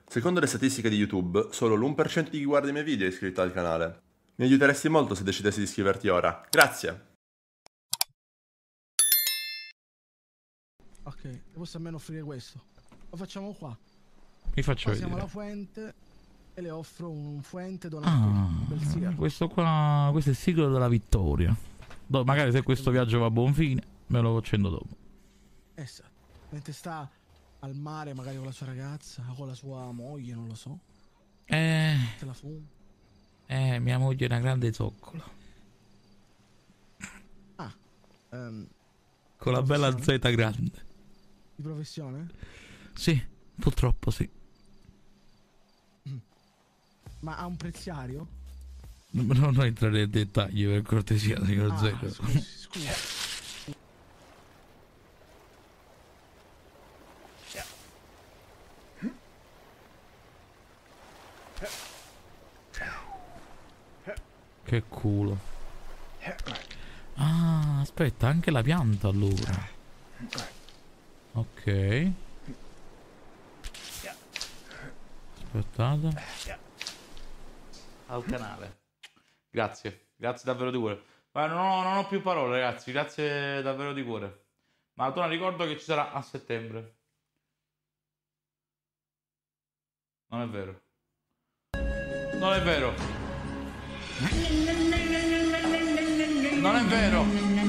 Secondo le statistiche di YouTube, solo l'1% di chi guarda i miei video è iscritto al canale. Mi aiuteresti molto se decidessi di iscriverti ora. Grazie! Ok, posso almeno offrire questo. Lo facciamo qua. Mi faccio Passiamo vedere. alla Fuente e le offro un Fuente donato. Un bel sigaro. Questo qua, questo è il siglo della vittoria. Magari se questo viaggio va a buon fine, me lo accendo dopo. Esatto. Mentre sta al mare, magari con la sua ragazza, o con la sua moglie, non lo so. Se la fuma. Mia moglie è una grande zoccola. Con la bella Z grande. Di professione? Sì, purtroppo sì. Ma ha un preziario? Non entrare nei dettagli per cortesia, signor Zero. Scusa. Che culo. Ah, aspetta, anche la pianta allora. Ok. Aspettate. Al canale. Grazie, grazie davvero di cuore. Ma non ho più parole, ragazzi. Grazie davvero di cuore. Maratona, ricordo che ci sarà a settembre. Non è vero. Non è vero. Non è vero.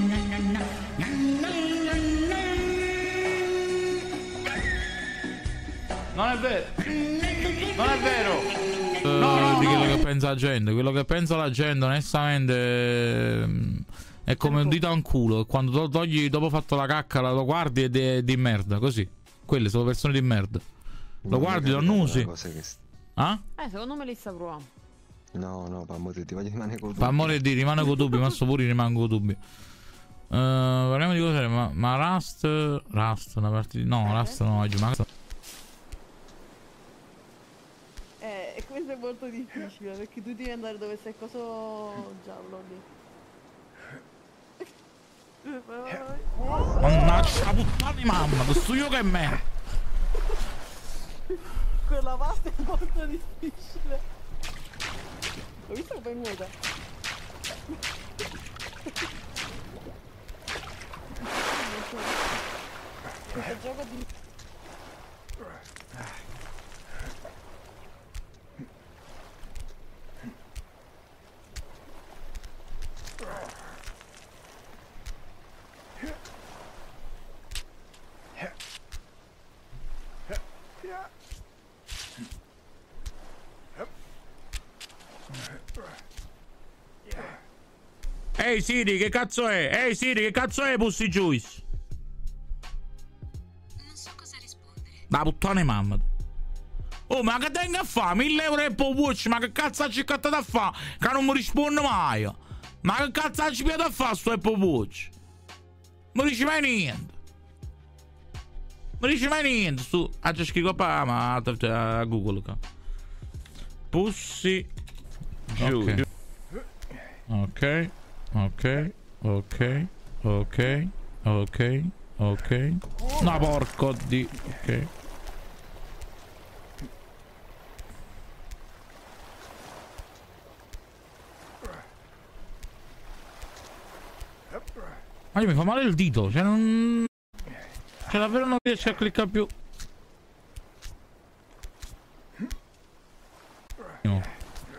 Non è vero. Non è vero. No, di quello che pensa la gente. Quello che pensa la gente, onestamente, è come un dito a un culo. Quando lo togli dopo fatto la cacca, lo guardi ed è di merda. Così. Quelle sono persone di merda. Lo guardi, lo annusi. Ah? Secondo me li sta provando. No, per amore di Dio, rimane con Per amore di rimane con dubbi, ma sto pure rimango con dubbi. Parliamo di cose, ma Rust, una partita. No, Rust no, oggi, ma E questo è molto difficile perché tu devi andare dove sei coso giallo lì. Vai. mannaggia la puttana di mamma, questo io che me. Quella pasta è molto difficile. Ho visto come muota? Questo gioco di... Ehi Siri, che cazzo è? Ehi Siri, che cazzo è Pussy Juice? Non so cosa rispondere. Da puttana di mamma. Oh, ma che tenga a fa? 1000 euro Apple Watch, ma che cazzo ha cercato da fa? Che non mi risponde mai. Ma che cazzo ha cercato da fa sto Apple Watch? Non mi dice mai niente. Non dice mai niente. Su, c'è scritto qua, ma a Google. Pussy Juice. Ok. Ok. No, porco di. Ok. Ma io mi fa male il dito, cioè non... Cioè davvero non riesce a cliccare più. No.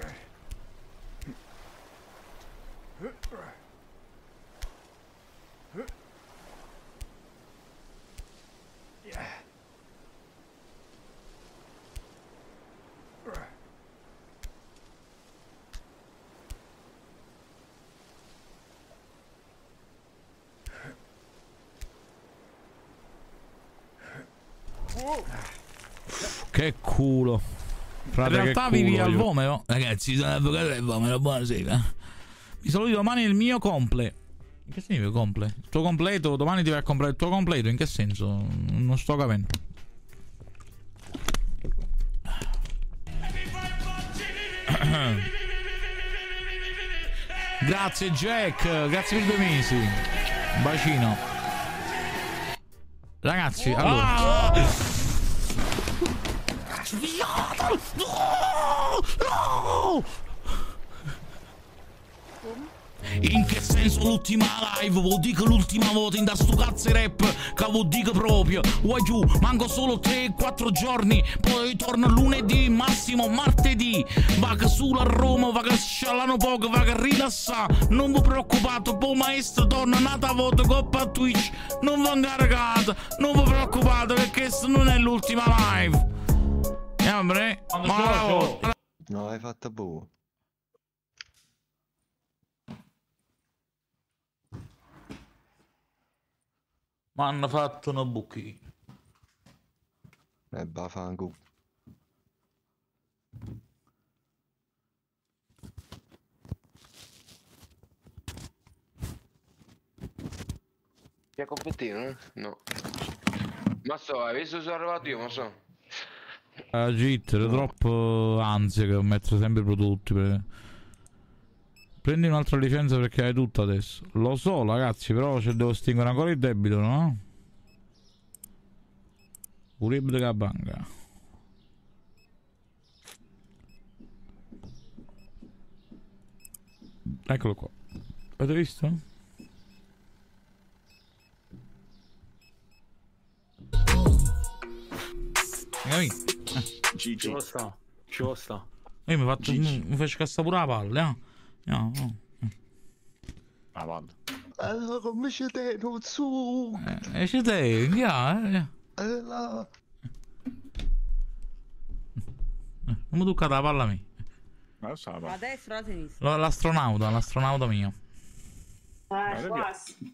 Che culo. Frate, in realtà vivi al vomero. Ragazzi, sono l'avvocato del vomero. Buonasera. Mi saluti domani il mio comple. In che significa comple? Il tuo completo? Domani ti vai a comprare il tuo completo? In che senso? Non sto capendo. Grazie Jack. Grazie per i 2 mesi. Un bacino. Ragazzi, allora. Sfigato! No! No! In che senso l'ultima live? Vuol dire che l'ultima volta in da sto cazzo rap. Che vuol dire proprio Guagliù, manco solo 3-4 giorni. Poi torna lunedì, massimo martedì. Va che solo a Roma, va che sciallano poco, va che rilassa. Non vi preoccupate, poi maestro torna un'altra volta coppa a Twitch. Non va incaricata, non vi preoccupate perché questa non è l'ultima live. No, hai fatto boh. Ma hanno fatto una buchina. Bafangu. Che complettino? No. Ma so, hai visto sono arrivato io, ma so. Jitter, troppo ansia che mettere sempre i prodotti. Prendi un'altra licenza perché hai tutto adesso. Lo so, ragazzi, però devo estinguere ancora il debito, no? Urib de banca. Eccolo qua. Avete visto? Ci sta. Io mi faccio cassare pure la palla, eh? No. Ah, vabbè. Come c'è te, non so. C'è te, non mi tocca la palla a me. Ma lo so, A destra o a sinistra? L'astronauta mio. quasi.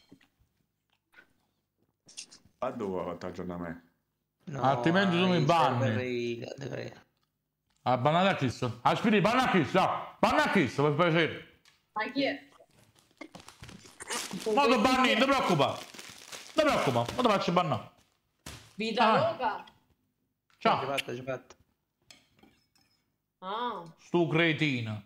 A dove vantaggio da me? No, altrimenti tu mi banni. Ah, banale a Cristo. Aspiri, banna a Cristo, no. Banna a Cristo, per piacere. Ma chi è? Ma ti banni, non ti preoccupare. Non ti preoccupare, ma ti faccio bannare. Vita loca? Ciao. Ci fatto. Ah. Stu cretino.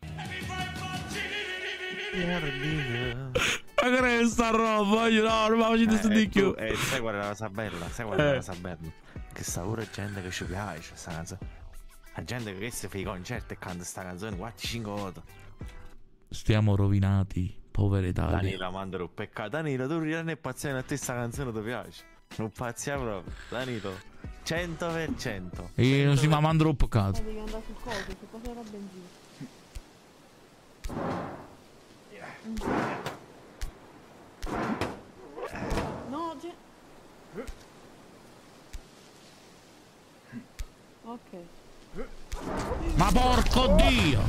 Ma che è sta roba? No, non mi faccio di più. Sai qual è la cosa bella? Sai qual è la cosa bella? Che sta pure gente che ci piace sta canzone. La gente che si fa i concerti e canta sta canzone 4-5 volte. Stiamo rovinati, povera Italia. Danilo, mandalo un peccato. Danilo, tu non è paziente, a te sta canzone ti piace. Non pazzia proprio. Danilo, 100%. E non si mi mandano un peccato. Devi andare sul coso, su cosa era benzina. No, ok. Ma porco dio!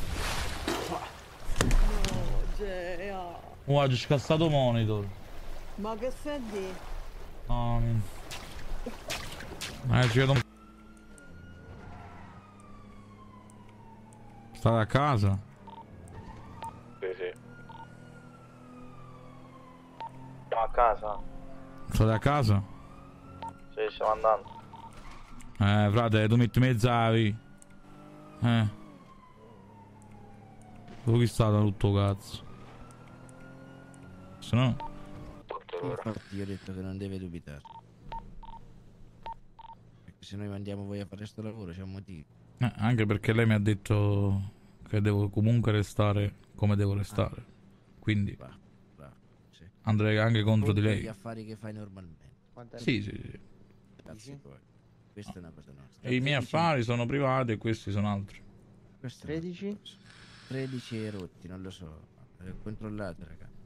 No, Gea. Oggi ho scassato il monitor. Ma che stai di? No, ci vedo. State a casa? Sì. Siamo a casa. State a casa? Sì, stiamo andando. Frate, tu metti mezzavi. Dove è stato tutto cazzo? Se no. Infatti io ho detto che non deve dubitare. Perché se noi mandiamo voi a fare questo lavoro c'è un motivo. Anche perché lei mi ha detto che devo comunque restare come devo restare. Quindi sì. andrei anche contro di lei. Gli affari che fai normalmente. Sì. Grazie poi. Questa è una cosa nostra. E i miei affari sono privati e questi sono altri. 13? 13 e rotti, non lo so. Controllate, raga.